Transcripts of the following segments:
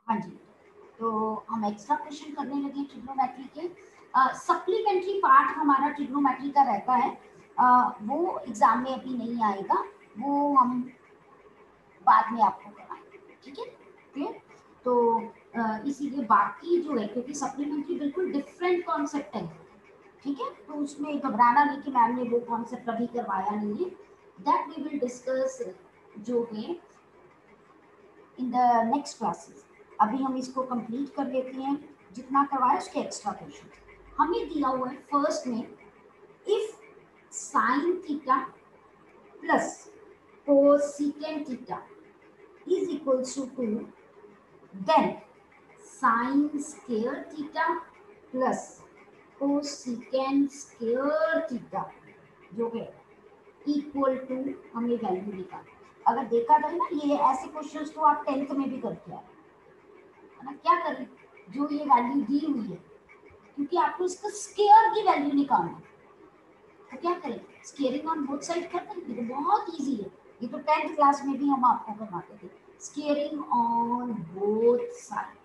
हाँ जी, तो हम एक्स्ट्रा क्वेश्चन करने लगे ट्रिग्नोमेट्री के। सप्लीमेंट्री पार्ट हमारा ट्रिग्नोमेट्री का रहता है, वो एग्जाम में अभी नहीं आएगा, वो हम बाद में आपको कराएंगे, ठीक है क्लियर। तो इसीलिए बाकी जो है, क्योंकि सप्लीमेंट्री बिल्कुल डिफरेंट कॉन्सेप्ट है, ठीक है, तो उसमें घबराना नहीं कि मैम ने वो कॉन्सेप्ट अभी करवाया नहीं है, दैट वी विल डिस्कस जो है इन द नेक्स्ट क्लासेस। अभी हम इसको कंप्लीट कर लेते हैं, जितना करवाया उसके एक्स्ट्रा क्वेश्चन हमें दिया हुआ है। फर्स्ट में if sine theta plus cosecant theta is equals two then sine square theta plus cosecant square theta जो है इक्वल टू, हमें वैल्यू निकालना। अगर देखा जाए ना, ये ऐसे क्वेश्चंस तो आप 10th में भी करते हैं, है ना। क्या करें, जो ये वैल्यू दी हुई है, क्योंकि आपको इसका स्केयर की वैल्यू निकालना है, तो क्या करें, स्केयरिंग ऑन बोथ साइड करते हैं। ये तो बहुत इजी है, ये तो 10th क्लास में भी हम आपको करवाते थे, स्केयरिंग ऑन बोथ साइड।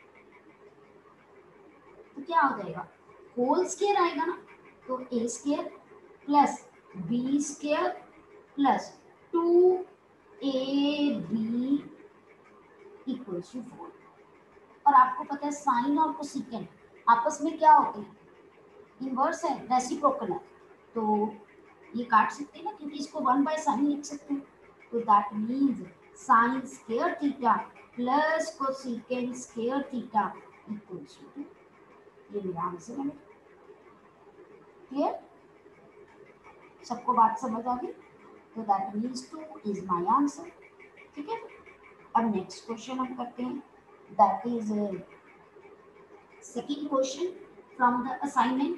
तो क्या हो जाएगा, होल स्केयर आएगा ना, तो A square plus B square plus 2ab equals to 4। और आपको पता है साइन और कोसेकेंट आपस में क्या होते हैं, इनवर्स है, रेसिप्रोकल है, तो ये काट सकते हैं ना, क्योंकि इसको 1/sin लिख सकते हैं। तो that means sine square theta plus cosecant square theta equals two, ये मेरा आंसर है। क्लियर, सबको बात समझ आ गई। तो that means 2 is my answer, ठीक है। अब नेक्स्ट क्वेश्चन हम करते हैं, that is second question from the assignment.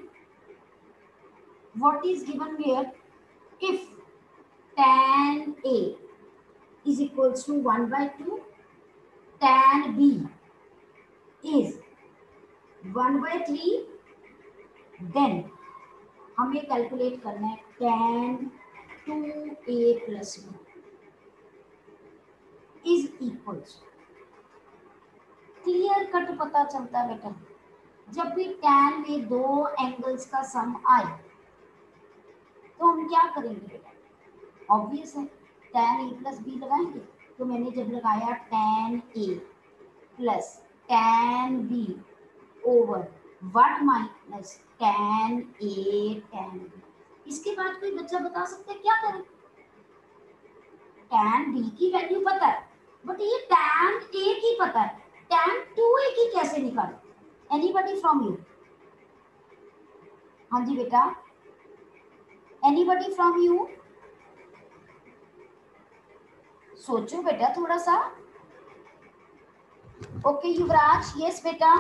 What is given here? If tan A is equals to 1/2, tan B is 1/3, then हमें कैलकुलेट करना है tan 2A plus B is equals। Clear cut पता चलता है बेटा, जब भी tan में दो एंगल्स का सम आए तो हम क्या करेंगे बेटा, ऑब्वियस है tan A प्लस बी लगाएंगे। तो मैंने जब लगाया tan A plus tan B over what minus tan A tan B, इसके बाद कोई बच्चा बता सकता है क्या करें, tan B की वैल्यू पता है, बट ये tan A की पता है, tan 2A की कैसे निकालें, एनीबडी फ्रॉम यू। हाँ जी बेटा, एनीबडी फ्रॉम यू, सोचो बेटा थोड़ा सा। ओके युवराज, यस बेटा।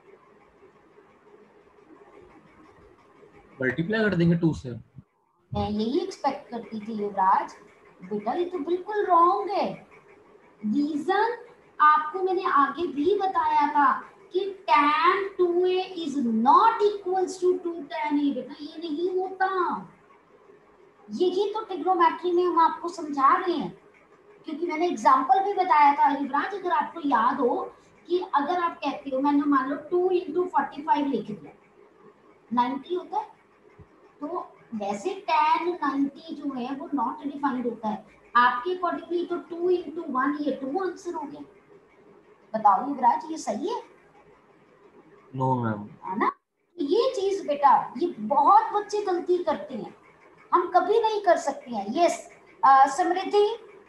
मल्टीप्लाई कर देंगे 2 से। मैं यही एक्सपेक्ट करती थी युवराज, बेटा ये तो बिल्कुल रॉन्ग है। रीजन आपको मैंने आगे भी बताया था कि tan 2a is not equals to 2 tan a, बेटा ये नहीं होता। यही तो ट्रिग्नोमेट्री में हम आपको समझा रहे हैं, क्योंकि मैंने एग्जांपल भी बताया था युवराज, अगर आपको याद हो कि अगर आप कहते हो, मैंने मान लो 2 × 45 लिख दिया, 90 होता है, तो वैसे tan 90 जो है वो नॉट डिफाइंड होता है, आपके अकॉर्डिंगली तो 2 × 1 ये 2 आंसर हो गया। बताओ युवराज, ये सही है? No ma'am. है ना, ये चीज बेटा ये बहुत बच्चे गलती करते हैं, हम कभी नहीं कर सकते हैं। यस समृद्धि,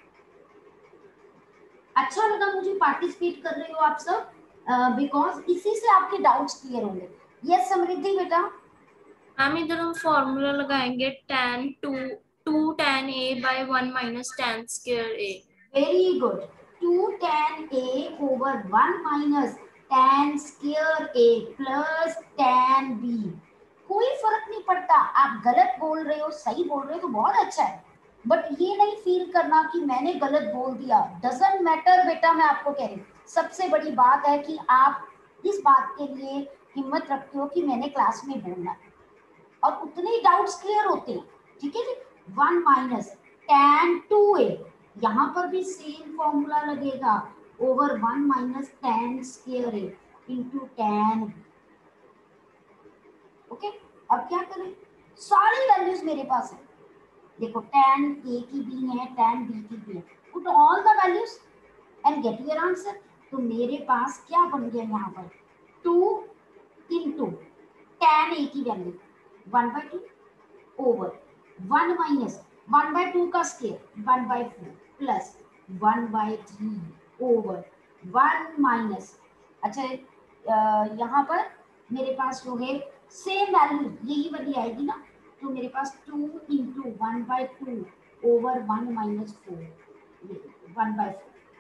अच्छा लगा मुझे पार्टिसिपेट कर रहे हो आप सब, बिकॉज इसी से आपके डाउट्स क्लियर होंगे। यस समृद्धि बेटा। मैम इधर हम फॉर्मूला लगाएंगे tan 2 tan A by 1 minus tan square A। Very good, 2 tan A over 1 minus tan square A plus tan B। कोई फर्क नहीं पड़ता, आप गलत बोल रहे हो सही बोल रहे हो तो बहुत अच्छा है, बट ये नहीं फील करना कि मैंने गलत बोल दिया, डजंट मैटर बेटा। मैं आपको कह रही हूँ, सबसे बड़ी बात है कि आप इस बात के लिए हिम्मत रखते हो कि मैंने क्लास में बोलना है, और उतने ही डाउट्स क्लियर होते हैं, ठीक है जी। 1 minus tan 2a, यहाँ पर भी सेम फॉर्मूला लगेगा, over 1 minus tan square A into tan। Okay, अब क्या करें, सारी वैल्यूज मेरे पास है, देखो tan a की भी है, tan b की भी है, put all the values and get your answer. तो मेरे पास क्या बन गया यहाँ पर, 2 इंटू tan a की वैल्यू 1/2 ओवर 1 माइनस 1/2 का स्क्वायर 1/4 प्लस 1/3 ओवर 1 माइनस, अच्छा यहाँ पर मेरे पास जो है सेम वैल्यू यही वाली आएगी ना, तो मेरे पास 2 into 1/2 over 1 minus 4 1/4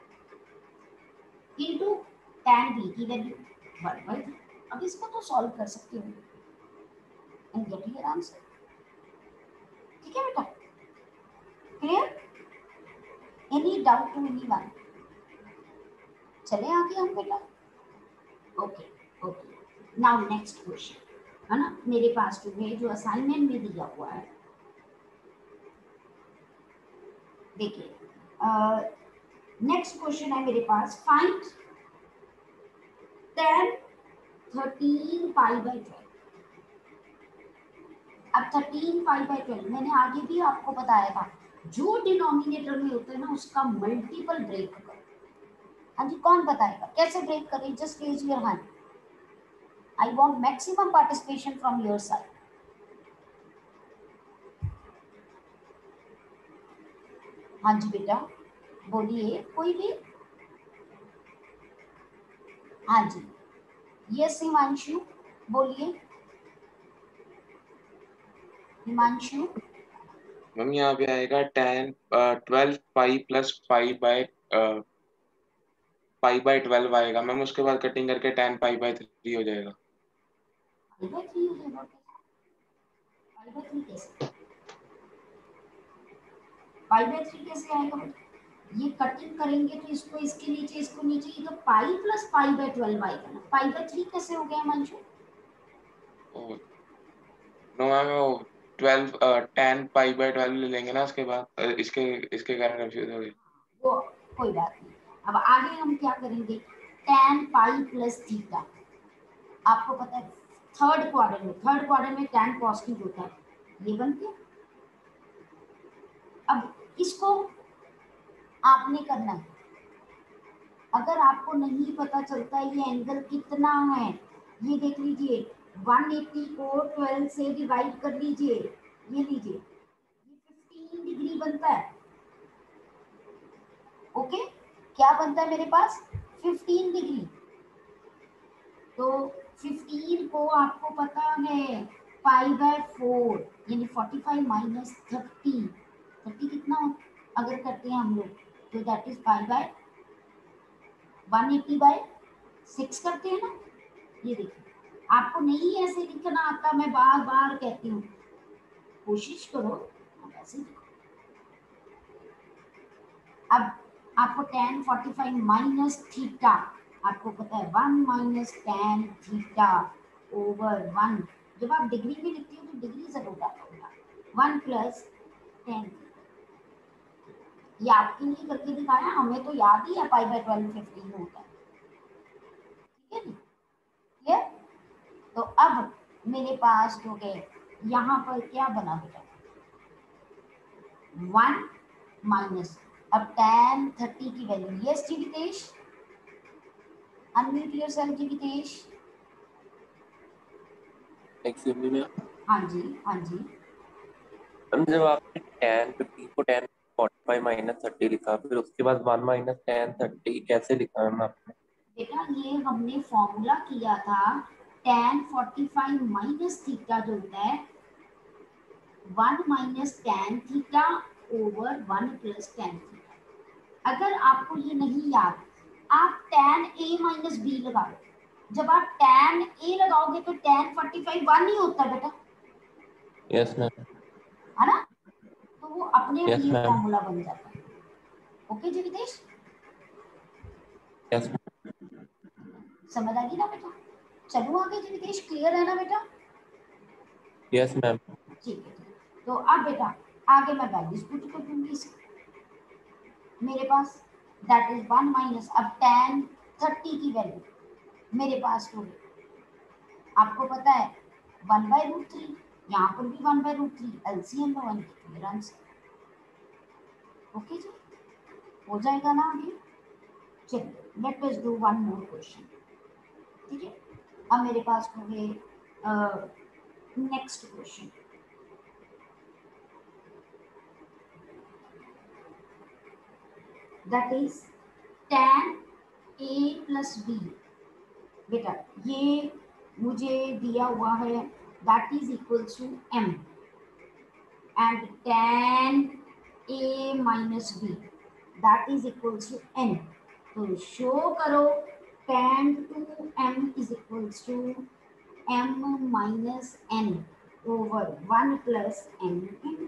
into tan b की वैल्यू 1/3। अब इसको तो सॉल्व कर सकते हो एंड गेट योर आंसर। ठीक है बेटा, clear, any doubt to anyone? चले आगे हम बेटा। Okay okay, now next question है ना, मेरे पास जो है जो असाइनमेंट में दिया हुआ है, देखिए नेक्स्ट क्वेश्चन है मेरे पास, फाइंड tan 13 पाई बाई 12। अब 13 पाई बाई 12 मैंने आगे भी आपको बताया था, जो डिनोमिनेटर में होता है ना उसका मल्टीपल ब्रेक करो। हाँ जी, कौन बताएगा कैसे ब्रेक करें? Just raise your hand, I want maximum participation from your side. हाँ जी बेटा बोलिए, कोई भी। हाँ जी, यस हिमांशु बोलिए। हिमांशु, मैम यहाँ पे आएगा tan 12 pi plus pi by 12 आएगा मैम, उसके बाद कटिंग करके tan पाई बाय 3 हो जाएगा। पाई बाय 3 हो जाएगा, पाई बाय 3 कैसे, पाई बाय 3 कैसे आएगा बेटा? ये कटिंग करेंगे तो इसको इसके नीचे, इसको नीचे, ये तो पाई प्लस पाई बाय 12 आएगा ना, पाई बाय 3 कैसे हो गया हिमांशु? नो मैम वो 12 tan पाई बाय 12 ले लेंगे ना उसके बाद, इसके कारण कंफ्यूज हो गए। वो कोई बात नहीं, अब आगे हम क्या करेंगे, tan पाई प्लस थीटा, आपको पता है थर्ड क्वाड्रेंट में tan पॉजिटिव होता है, ये बन गया। अब इसको आपने करना है, अगर आपको नहीं पता चलता ये एंगल कितना है, ये देख लीजिए 180 को 12 से डिवाइड कर लीजिए, ये लीजिए ये 15 डिग्री बनता है। ओके, क्या बनता है मेरे पास, 15 डिग्री। तो 15 को आपको पता है पाई बाय 4 यानी 45 माइनस 30 कितना अगर करते हैं हम लोग, तो that is pi by 180 by 6 करते हैं ना। ये देखिए, आपको नहीं ऐसे लिखना आता, मैं बार बार कहती हूँ, कोशिश करो आप ऐसे लिखो। अब आपको tan 45 माइनस थीटा, आपको पता है 1 माइनस tan थीटा ओवर 1, जब आप डिग्री में लिखते हो तो डिग्री जरूर डालना होगा, 1 प्लस tan। ये आपके लिए करके दिखाया, हमें तो याद ही है पाई बाय 12 15 होता है। ठीक है, क्लियर? तो अब मेरे पास जो है यहाँ पर क्या बना बेटा, 1 माइनस, अब tan 30 की वैल्यू, yes Jitesh, unmute yourself Jitesh. Excuse me ma'am, हाँ जी हाँ जी, जब आपने tan 15 को tan 45 माइनस 30 लिखा, फिर उसके बाद 1 माइनस tan 30 कैसे लिखा मैम आपने? बेटा ये हमने फॉर्मूला किया था, tan 45 माइनस थीटा जो होता है 1 minus tan theta over 1 plus tan theta. अगर आपको ये नहीं याद, आप tan a माइनस बी लगा लो, जब आप tan a लगाओगे तो tan 45 1 ही होता है बेटा, यस मैम, है ना, तो वो अपने आप यस ये मैम, फॉर्मूला बन जाता है। ओके जी विदेश, यस समझ आ गई ना बेटा? चलो आगे जी विदेश, क्लियर है ना बेटा? यस मैम, ठीक है, तो अब बेटा आगे मैं वैल्यूज पुट कर दूंगी इसकी, मेरे पास दैट इज 1 माइनस, अब tan 30 की वैल्यू मेरे पास हो गई, आपको पता है 1/√3, यहाँ पर भी 1/√3, एलसीएम में 1 मेरा आंसर। ओके जी, हो जाएगा ना अभी। चलिए let us do one more question. ठीक है, अब मेरे पास हो गए next question. That is tan a plus b। बेटा ये मुझे दिया हुआ है that is equal to m and tan a minus b that is equal to n। तो शो करो tan 2m is equal to m minus n over 1 plus n।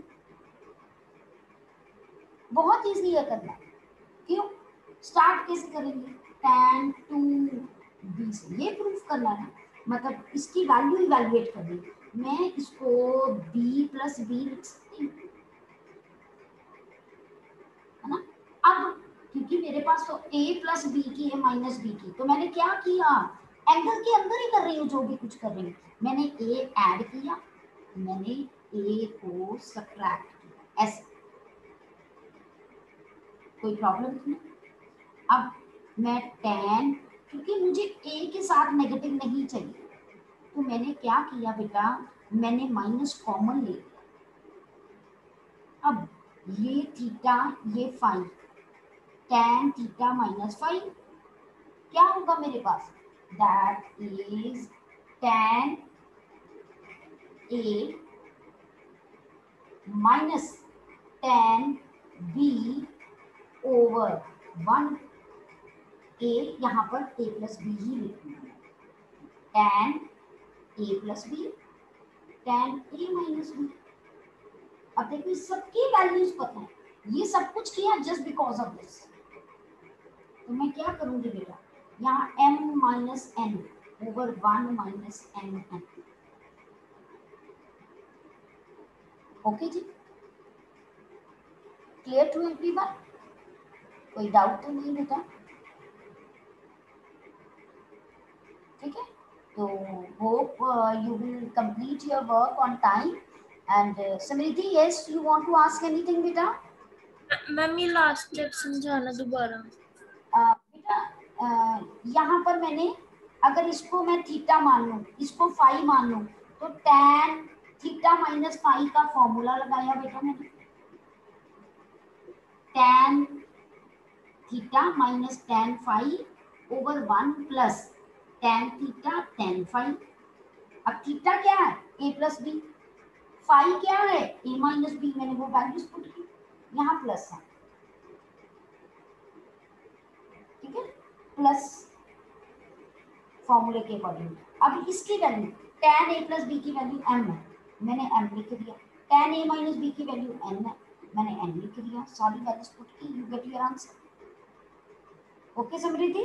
बहुत easy है करना, क्यों? स्टार्ट कैसे करेंगे? tan 2b से ये प्रूफ करना है, मतलब इसकी वैल्यू इवैल्यूएट करनी है। मैं इसको b प्लस b लिख सकती हूँ, है ना। अब क्योंकि मेरे पास तो a प्लस b की है माइनस b की, तो मैंने क्या किया, एंगल के अंदर ही कर रही हूँ जो भी कुछ कर रही हूँ। मैंने a ऐड किया, मैंने a को सब्ट्रैक्ट किया, ऐसे। कोई प्रॉब्लम नहीं। अब मैं tan, क्योंकि मुझे a के साथ नेगेटिव नहीं चाहिए, तो मैंने क्या किया बेटा, मैंने माइनस कॉमन ले लिया। अब ये थीटा ये phi, tan theta minus phi क्या होगा मेरे पास, that is tan a minus tan b over 1 a, यहाँ पर a प्लस बी ही लिखना है, tan a plus B tan a minus B. अब देखिए सबकी वैल्यूज पता है, ये सब कुछ किया जस्ट बिकॉज ऑफ दिस। तो मैं क्या करूंगी बेटा, यहाँ m minus n over 1 minus n n। Okay जी, क्लियर टू एवरीवन? कोई डाउट तो नहीं बेटा? ठीक है, तो hope you will complete your work on time. And Samriddhi, yes, you want to ask anything बेटा? मैम ये लास्ट स्टेप समझाना दोबारा। बेटा यहाँ पर मैंने, अगर इसको मैं थीटा मान लूँ, इसको फाई मान लूँ, तो tan थीटा माइनस फाई का फॉर्मूला लगाया बेटा मैंने, tan theta minus tan phi over 1 plus tan theta tan phi. अब थीटा क्या है, a प्लस बी, फाई क्या है, a माइनस बी, मैंने वो वैल्यूज पुट की, यहाँ प्लस है, ठीक है, प्लस फॉर्मूले के अकॉर्डिंग। अब इसकी value tan a plus B की वैल्यू m है, मैंने m लिख दिया, tan a माइनस बी की वैल्यू n है, मैंने n लिख दिया, सारी वैल्यूज पुट की, you get your answer. Okay Samriddhi?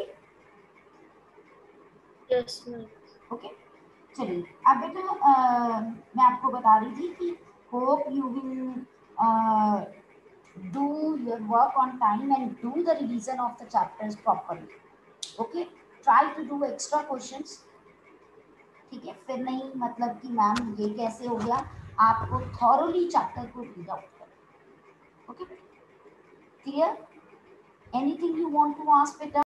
Yes ma'am. Okay, चलिए अब बेटा मैं आपको बता रही थी कि hope you will do your work on time and do the revision of the chapters properly. Okay, try to do extra questions. ठीक है, फिर नहीं मतलब कि मैम ये कैसे हो गया, आपको thoroughly चैप्टर को रीड आउट करें। Okay, clear? Anything you want to ask बेटा?